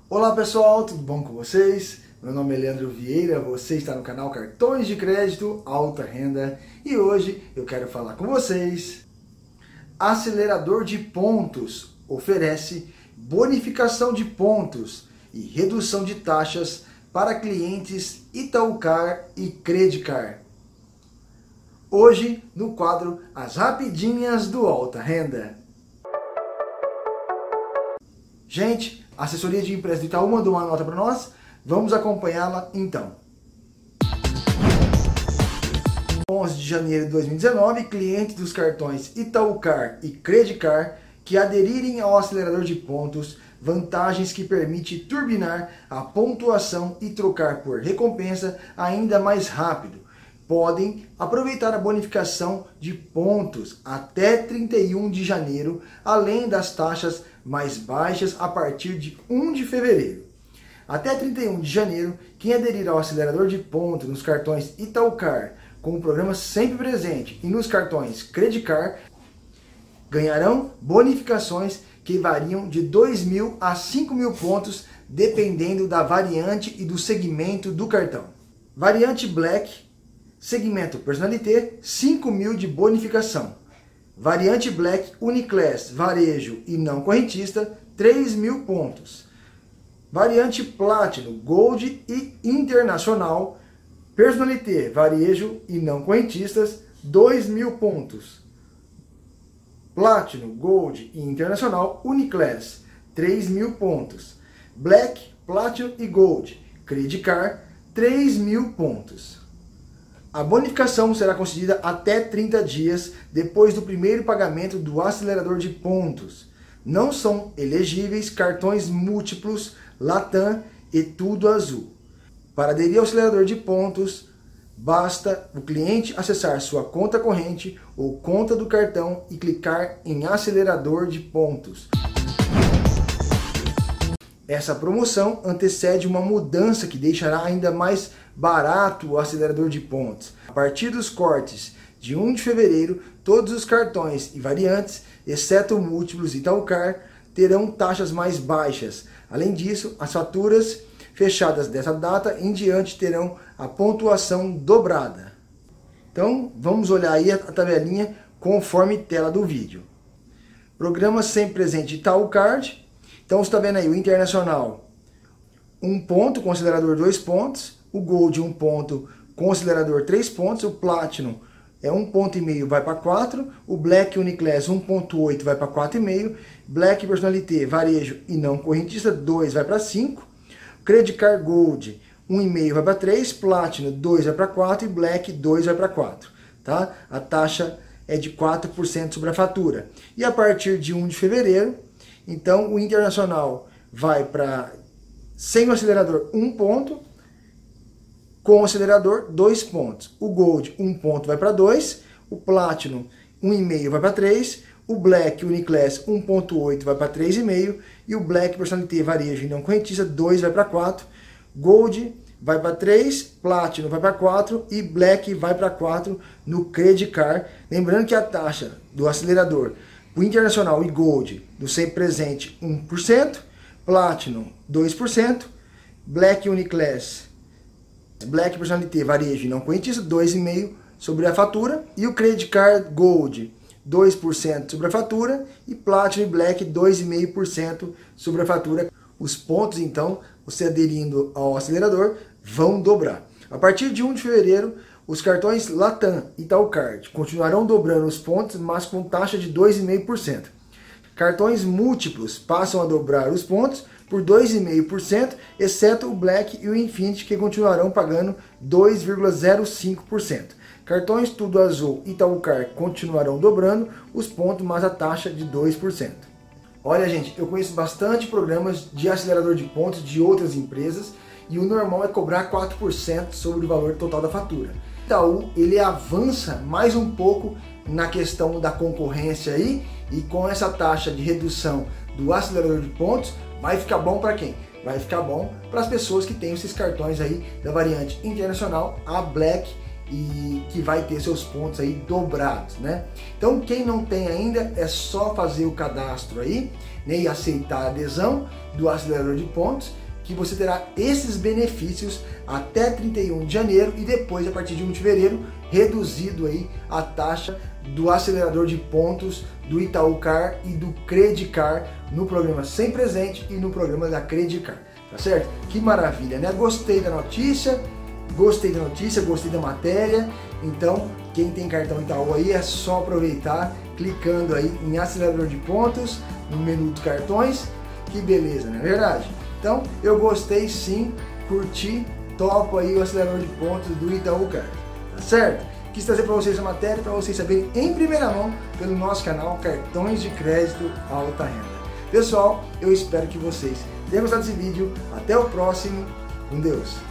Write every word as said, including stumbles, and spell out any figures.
Olá pessoal, tudo bom com vocês? Meu nome é Leandro Vieira, você está no canal Cartões de Crédito Alta Renda e hoje eu quero falar com vocês. Acelerador de pontos oferece bonificação de pontos e redução de taxas para clientes Itaúcar e Credicar. Hoje no quadro As Rapidinhas do Alta Renda. Gente, a assessoria de imprensa do Itaú mandou uma nota para nós, vamos acompanhá-la então. onze de janeiro de dois mil e dezenove, clientes dos cartões Itaúcar e Credicar que aderirem ao acelerador de pontos, vantagens que permite turbinar a pontuação e trocar por recompensa ainda mais rápido, podem aproveitar a bonificação de pontos até trinta e um de janeiro, além das taxas mais baixas a partir de um de fevereiro. Até trinta e um de janeiro, quem aderir ao acelerador de pontos nos cartões Itaúcar com o programa sempre presente e nos cartões Credicar ganharão bonificações que variam de dois mil a cinco mil pontos, dependendo da variante e do segmento do cartão. Variante Black, segmento Personalité, cinco mil de bonificação. Variante Black Uniclass, varejo e não correntista, três mil pontos. Variante Platinum, Gold e Internacional, Personalité, varejo e não correntistas, dois mil pontos. Platinum, Gold e Internacional, Uniclass, três mil pontos. Black, Platinum e Gold, Credicar, três mil pontos. A bonificação será concedida até trinta dias depois do primeiro pagamento do acelerador de pontos. Não são elegíveis cartões múltiplos, Latam e Tudo Azul. Para aderir ao acelerador de pontos, basta o cliente acessar sua conta corrente ou conta do cartão e clicar em acelerador de pontos. Essa promoção antecede uma mudança que deixará ainda mais barato o acelerador de pontos. A partir dos cortes de um de fevereiro, todos os cartões e variantes, exceto múltiplos e Itaúcar, terão taxas mais baixas. Além disso, as faturas fechadas dessa data em diante terão a pontuação dobrada. Então, vamos olhar aí a tabelinha conforme tela do vídeo. Programa sempre presente Itaúcard. Então, você está vendo aí o Internacional, um ponto com acelerador dois pontos, o Gold um ponto com acelerador três pontos, o Platinum é um ponto e meio, vai para quatro, o Black Uniclass um ponto oito vai para quatro e meio, Black Personalité, varejo e não correntista, dois vai para cinco, Credicar Gold um e meio vai para três, Platinum dois vai para quatro e Black dois vai para quatro, tá? A taxa é de quatro por cento sobre a fatura. E a partir de um de fevereiro, então o Internacional vai para sem o acelerador um ponto, com o acelerador dois pontos. O Gold um ponto vai para dois, o Platinum um e meio vai para três, o Black Uniclass um ponto oito vai para três e meio e o Black Personalité varejo e não correntista dois vai para quatro, Gold vai para três, Platinum vai para quatro e Black vai para quatro no Credicar. Lembrando que a taxa do acelerador, o Internacional e Gold, do sempre presente um por cento, Platinum dois por cento, Black Uniclass, Black Personalité, varejo e não correntista, dois vírgula cinco por cento sobre a fatura, e o Credicar Gold, dois por cento sobre a fatura, e Platinum e Black, dois vírgula cinco por cento sobre a fatura. Os pontos, então, você aderindo ao acelerador, vão dobrar. A partir de um de fevereiro, os cartões Latam e Itaúcard continuarão dobrando os pontos, mas com taxa de dois vírgula cinco por cento. Cartões múltiplos passam a dobrar os pontos por dois vírgula cinco por cento, exceto o Black e o Infinity, que continuarão pagando dois vírgula zero cinco por cento. Cartões Tudo Azul e Itaúcar continuarão dobrando os pontos, mas a taxa de dois por cento. Olha, gente, eu conheço bastante programas de acelerador de pontos de outras empresas e o normal é cobrar quatro por cento sobre o valor total da fatura. O Itaú, ele avança mais um pouco na questão da concorrência aí, e com essa taxa de redução do acelerador de pontos, vai ficar bom para quem? Vai ficar bom para as pessoas que têm esses cartões aí da variante Internacional, a Black e que vai ter seus pontos aí dobrados, né? Então quem não tem ainda é só fazer o cadastro aí, né, e aceitar a adesão do acelerador de pontos, que você terá esses benefícios até trinta e um de janeiro e depois, a partir de um de fevereiro, reduzido aí a taxa do acelerador de pontos do Itaú Car e do Credicar no programa Sem Presente e no programa da Credicar, tá certo? Que maravilha, né? Gostei da notícia, gostei da notícia, gostei da matéria. Então, quem tem cartão Itaú aí é só aproveitar, clicando aí em acelerador de pontos, no menu de cartões. Que beleza, não é verdade? Então, eu gostei sim, curti, topo aí o acelerador de pontos do Itaú Car, tá certo? Quis trazer para vocês a matéria, para vocês saberem em primeira mão pelo nosso canal Cartões de Crédito Alta Renda. Pessoal, eu espero que vocês tenham gostado desse vídeo. Até o próximo. Com Deus!